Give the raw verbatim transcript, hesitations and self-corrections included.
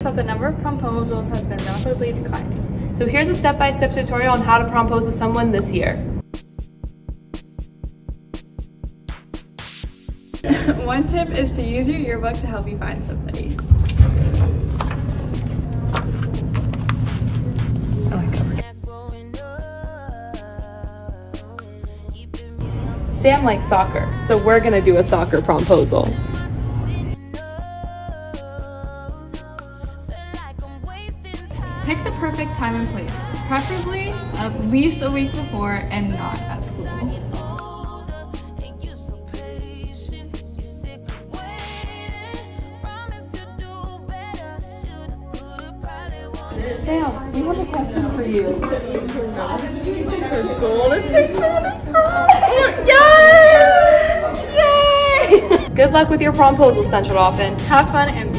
that the number of promposals has been rapidly declining. So here's a step-by-step tutorial on how to propose to someone this year. One tip is to use your yearbook to help you find somebody. Oh, I covered. Sam likes soccer, so we're gonna do a soccer promposal. Pick the perfect time and place, preferably at least a week before and not at school. Sam, we have a question for you. Golden Yes! Yay! Good luck with your promposal, Central Dauphin. Have fun and